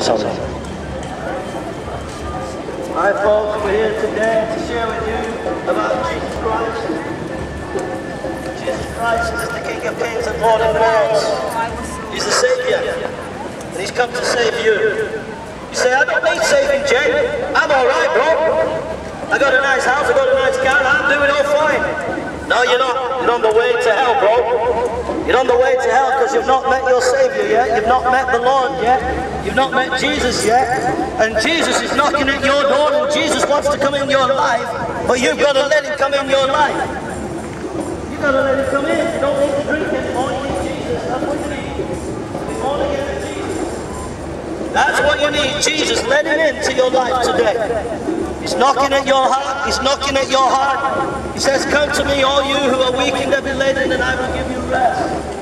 sorry. Hi folks, we're here today to share with you about Jesus Christ. Jesus Christ is the King of Kings and Lord of Lords. He's the Savior, and He's come to save you. You say, I don't need saving, Jay. I'm alright, bro. I got a nice house, I got a nice car, I'm doing all fine. No, you're not. You're on the way to hell, bro. You're on the way to hell because you've not met your Savior yet. You've not met the Lord yet. You've not met Jesus yet. And Jesus is knocking at your door, and Jesus wants to come in your life, but you've got to let Him come in your life. You've got to let Him come in. You don't need to drink anymore. You need Jesus. That's what you need. You're born again in Jesus. That's what you need. Jesus, let Him into your life today. He's knocking at your heart. He's knocking at your heart. He says, come to me, all you who are weak and heavy laden, and I will give you rest.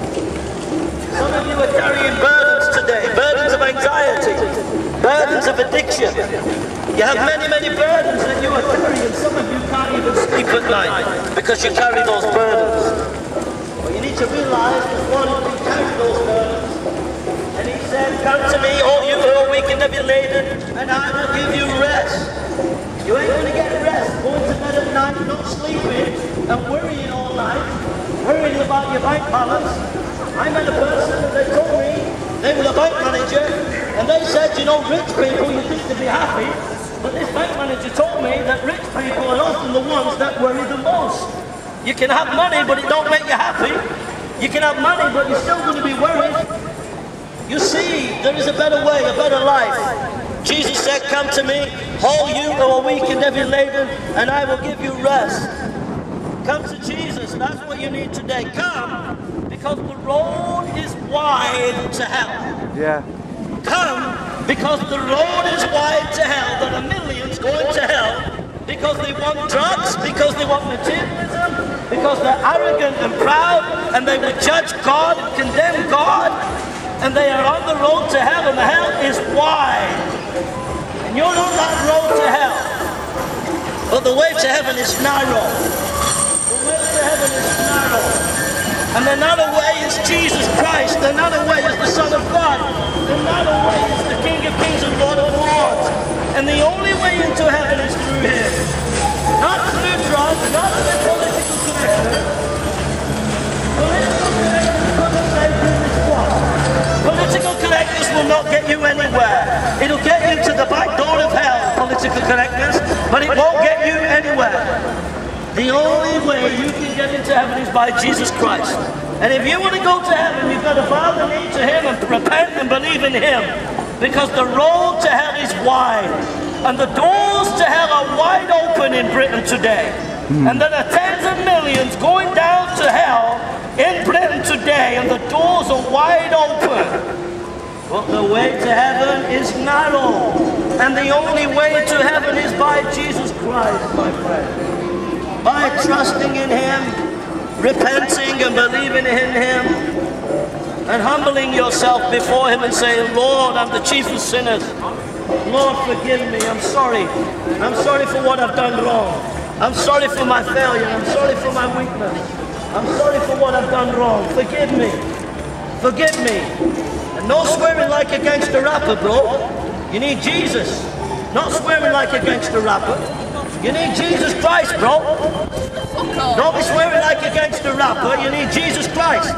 Some of you are carrying burdens today, burdens of anxiety, burdens of addiction. You have many, many burdens that you are carrying. Some of you can't even sleep at night because you carry those burdens. But you need to realize that one who can carry those burdens. And He said, come to me, all you who are weak and heavy laden, and I will give you rest. You ain't going to get rest, going to bed at night, not sleeping, and worrying all night, worrying about your bank balance. I met a person, they told me, they were the bank manager, and they said, you know, rich people, you think to be happy, but this bank manager told me that rich people are often the ones that worry the most. You can have money, but it don't make you happy. You can have money, but you're still going to be worried. You see, there is a better way, a better life. Jesus said, come to me, all you who are weak and heavy laden, and I will give you rest. Come to Jesus, that's what you need today. Come, because the road is wide to hell. Yeah. Come, because the road is wide to hell. There are millions going to hell because they want drugs, because they want materialism, because they're arrogant and proud, and they will judge God and condemn God, and they are on the road to hell, and the hell is wide. You're on that road to hell, but the way to heaven is narrow. The way to heaven is narrow. And the narrow way is Jesus Christ. The narrow way is the Son of God. The narrow way is the King of Kings and Lord of Lords. And the only way into heaven is through Him. Not through drugs, not through political correctness. Political correctness doesn't say do this what. Political correctness will not get you anywhere. It'll get you to the back door of hell, political correctness, but it won't get you anywhere. The only way you can get into heaven is by Jesus Christ. And if you want to go to heaven, you've got to bow the knee to Him and repent and believe in Him. Because the road to hell is wide. And the doors to hell are wide open in Britain today. And there are tens of millions going down to hell in Britain today, and the doors are wide open. But the way to heaven is narrow, and the only way to heaven is by Jesus Christ, my friend. By trusting in Him, repenting and believing in Him, and humbling yourself before Him and saying, Lord, I'm the chief of sinners. Lord, forgive me. I'm sorry. I'm sorry for what I've done wrong. I'm sorry for my failure. I'm sorry for my weakness. I'm sorry for what I've done wrong. Forgive me. Forgive me. And no swearing like a gangster rapper, bro. You need Jesus. Not swearing like a gangster rapper. You need Jesus Christ, bro. Don't be swearing like a gangster rapper. You need Jesus Christ.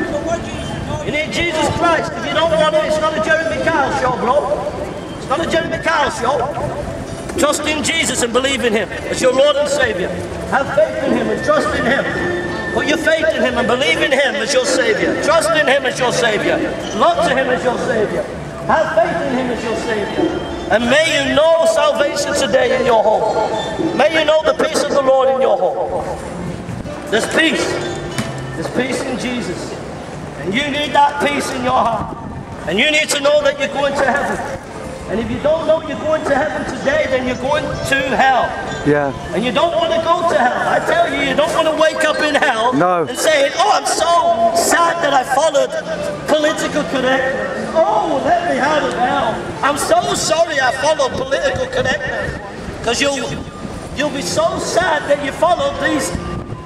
You need Jesus Christ. If you don't want it, it's not a Jeremy Kyle show, bro. It's not a Jeremy Kyle show. Trust in Jesus and believe in Him as your Lord and Savior. Have faith in Him and trust in Him. Put your faith in Him and believe in Him as your Savior. Trust in Him as your Savior. Look to Him as your Savior. Have faith in Him as your Savior. And may you know salvation today in your home. May you know the peace of the Lord in your home. There's peace. There's peace in Jesus. And you need that peace in your heart. And you need to know that you're going to heaven. And if you don't know you're going to heaven today, then you're going to hell. Yeah. And you don't want to go to hell. I tell you, you don't want to wake up in hell and say, oh, I'm so sad that I followed political correctness. Oh, let me out of hell. I'm so sorry I followed political correctness. Because you'll be so sad that you followed these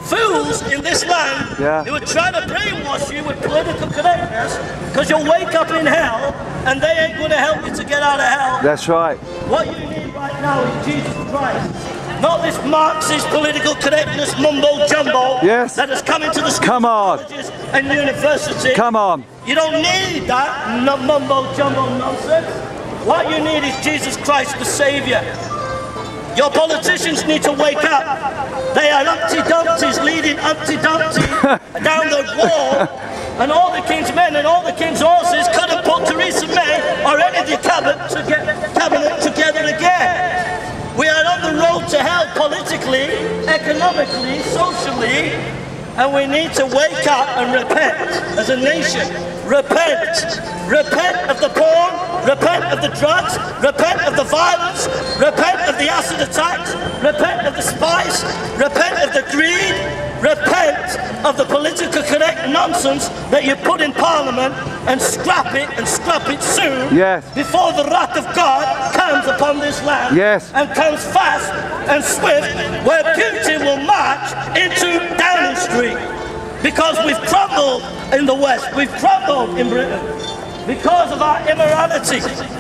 fools in this land who would try to brainwash you with political correctness, because you'll wake up in hell and they ain't going to help you to get out of hell. That's right. What you need right now is Jesus Christ. Not this Marxist political correctness mumbo jumbo that has come into the schools, colleges and universities. Come on. You don't need that mumbo jumbo nonsense. What you need is Jesus Christ the Saviour. Your politicians need to wake up. They are Humpty Dumptys leading Humpty Dumpty down the wall, and all the king's men and all the king's horses couldn't put Theresa May or any of the cabinet together again. We are on the road to hell politically, economically, socially, and we need to wake up and repent as a nation. Repent. Repent of the porn, repent of the drugs, repent of the violence, repent of the acid attacks, repent of the spice, repent of the greed, repent of the political correct nonsense that you put in Parliament, and scrap it soon before the wrath of God comes upon this land and comes fast and swift, where beauty will march into Downing Street. Because we've crumbled in the West, we've crumbled in Britain because of our immorality.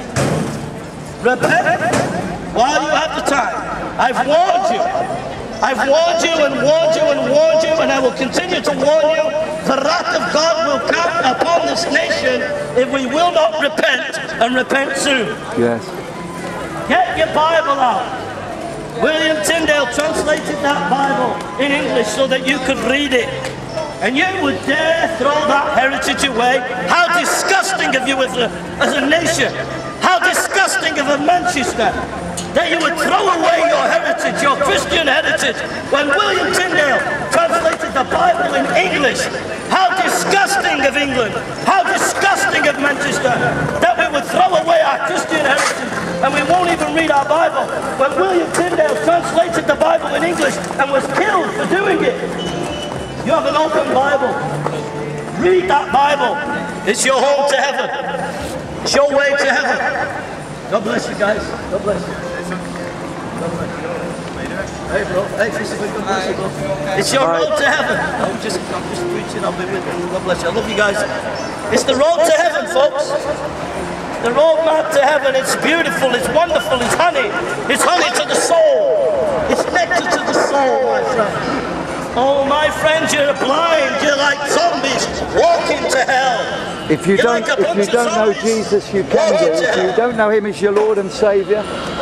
Repent while you have the time. I've warned you. I've warned you and warned you and warned you, and I will continue to warn you. The wrath of God will come upon this nation if we will not repent, and repent soon. Yes. Get your Bible out. William Tyndale translated that Bible in English so that you could read it. And you would dare throw that heritage away? How disgusting of you as a nation. How disgusting of a Manchester that you would throw away your heritage, your Christian heritage, when William Tyndale translated the Bible in English. How disgusting of England. How disgusting of Manchester that we would throw away our Christian heritage and we won't even read our Bible. When William Tyndale translated the Bible in English and was killed for doing it. You have an open Bible. Read that Bible. It's your home to heaven. It's your way to heaven. God bless you guys. God bless you. God bless you. Hey bro. Hey Christopher. God bless you bro. It's your road to heaven. I'm just preaching. I'll be with you. God bless you. I love you guys. It's the road to heaven, folks. The roadmap to heaven. It's beautiful. It's wonderful. It's honey. It's honey to the soul. It's nectar to the soul, my friend. Oh, my friends, you're blind. You're like zombies walking to hell. If you don't know Jesus, you can do. If you don't know Him as your Lord and Saviour,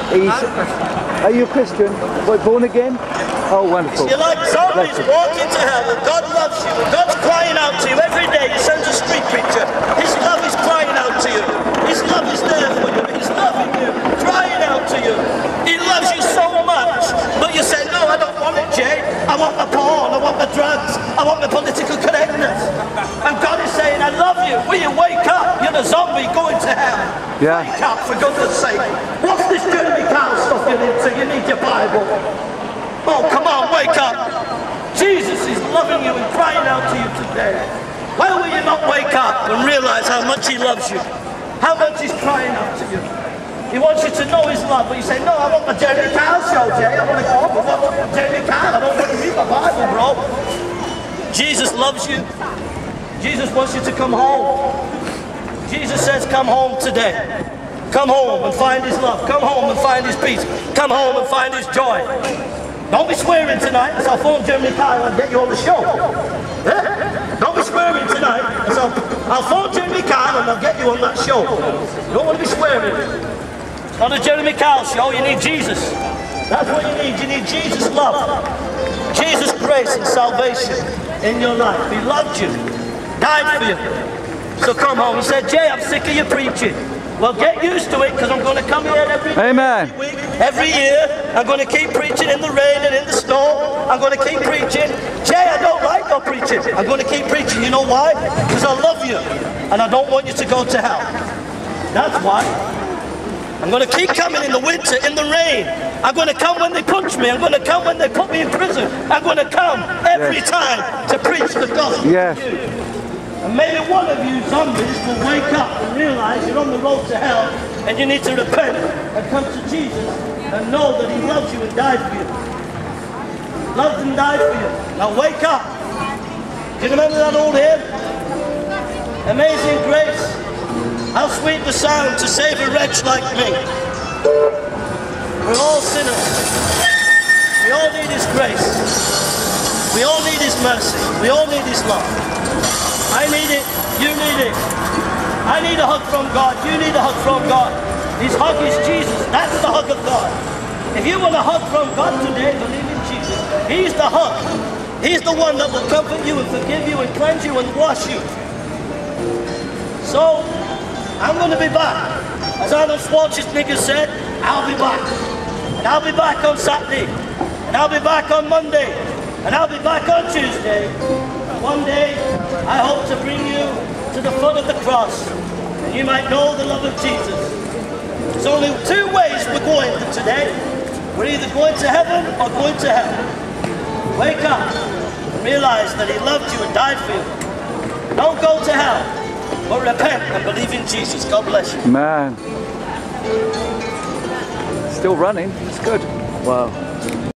are you a Christian? Born again? Oh, wonderful. You're like zombies walking to hell, and God loves you, and God's crying out to you every day. He sends a street preacher. His love is crying out to you. His love is there for you. He's loving you, crying out to you. He loves you so much, but you say, no, I don't want it, Jay. I want the porn, I want the drugs, I want the political correctness. And God is saying, I love you. Will you wake up? You're a zombie going to hell. Wake up, for goodness sake. What's this Jeremy Kyle stuff you're into? You need your Bible. Oh, come on, wake up. Jesus is loving you and crying out to you today. Why will you not wake up and realize how much He loves you? How much He's crying out to you? He wants you to know His love, but you say, no, I want the Jeremy Kyle show, Jay. I want to go home and watch Jeremy Kyle. I don't want to read the Bible, bro. Jesus loves you. Jesus wants you to come home. Jesus says, come home today. Come home and find His love. Come home and find His peace. Come home and find His joy. Don't be swearing tonight, as I'll phone Jeremy Kyle and get you on the show. Don't be swearing tonight, as I'll phone Jeremy Kyle and I'll get you on that show. You don't want to be swearing. On the Jeremy Kyle show, you need Jesus. That's what you need. You need Jesus' love. Jesus' grace and salvation in your life. He loved you. Died for you. So come home. He said, Jay, I'm sick of you preaching. Well, get used to it, because I'm going to come here every week, every year. I'm going to keep preaching in the rain and in the snow. I'm going to keep preaching. Jay, I don't like your preaching. I'm going to keep preaching. You know why? Because I love you. And I don't want you to go to hell. That's why. I'm going to keep coming in the winter, in the rain. I'm going to come when they punch me. I'm going to come when they put me in prison. I'm going to come every time to preach the gospel to you. And maybe one of you zombies will wake up and realize you're on the road to hell and you need to repent and come to Jesus and know that He loves you and died for you. loved and died for you. Now wake up. Do you remember that old hymn? Amazing grace. How sweet the sound to save a wretch like me. We're all sinners. We all need His grace. We all need His mercy. We all need His love. I need it. You need it. I need a hug from God. You need a hug from God. His hug is Jesus. That's the hug of God. If you want a hug from God today, believe in Jesus. He's the hug. He's the one that will comfort you and forgive you and cleanse you and wash you. So, I'm going to be back. As Arnold Schwarzenegger said, I'll be back. And I'll be back on Saturday. And I'll be back on Monday. And I'll be back on Tuesday. One day, I hope to bring you to the foot of the cross. And you might know the love of Jesus. There's only two ways we're going today. We're either going to heaven or going to hell. Wake up and realize that He loved you and died for you. Don't go to hell, but repent and believe in Jesus. God bless you. Man. Still running. It's good. Wow.